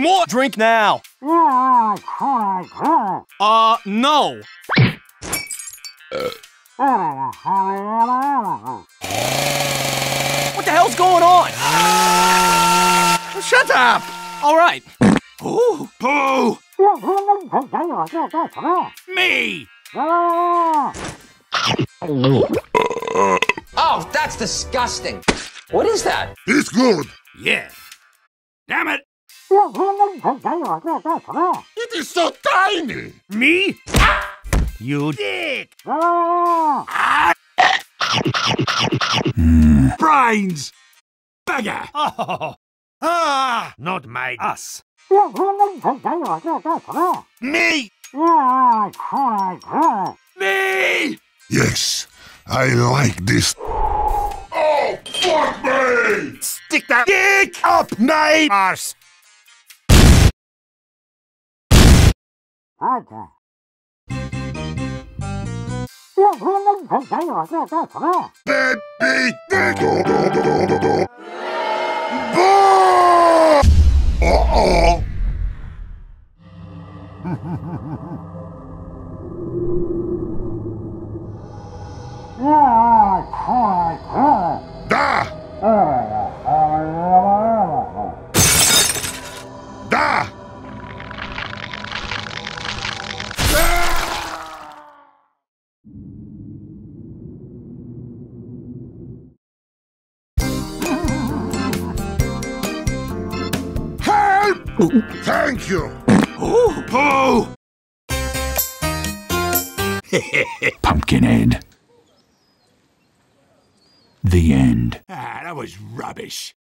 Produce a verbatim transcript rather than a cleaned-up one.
more! Drink now! Uh, no! What the hell's going on? Shut up! All right. Ooh, poo! Me! Oh, that's disgusting. What is that? It's good. Yeah. Damn it! It is so tiny! Me? You dick! Ah. Brains! Bagger! Oh. Ah! Not my us. Me! Me! Yes, I like this. Oh, fuck me! Stick that dick up my arse! Baby! Uh-oh! Da! Da! Help! Thank you! Oh! Oh! Pumpkinhead. The end. Ah, that was rubbish.